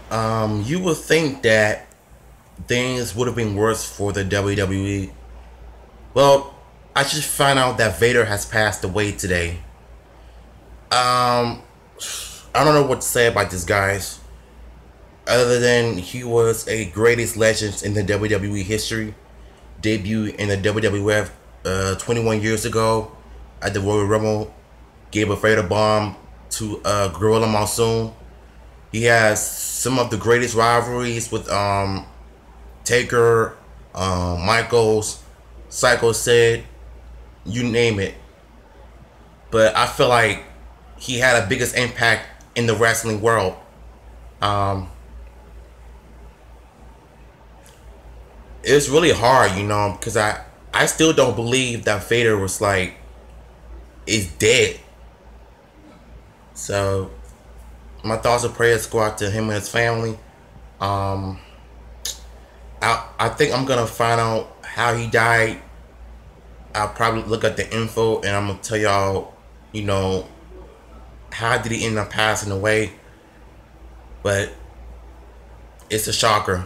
You would think that things would have been worse for the WWE. Well, I just found out that Vader has passed away today. Um, I don't know what to say about this, guys. Other than he was a greatest legend in the WWE history, debuted in the WWF 21 years ago at the Royal Rumble, gave a Vader bomb to Gorilla Monsoon. He has some of the greatest rivalries with Taker, Michaels, Psycho Sid, you name it. But I feel like he had a biggest impact in the wrestling world. Um, it's really hard, because I still don't believe that Vader was like is dead. So my thoughts and prayers go out to him and his family. Um, I think I'm gonna find out how he died. I'll probably look at the info and I'm gonna tell y'all, you know, how did he end up passing away. But it's a shocker.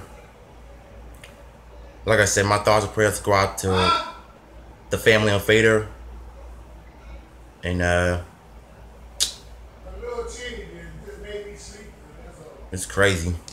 Like I said, my thoughts and prayers go out to the family of Vader, and it's crazy.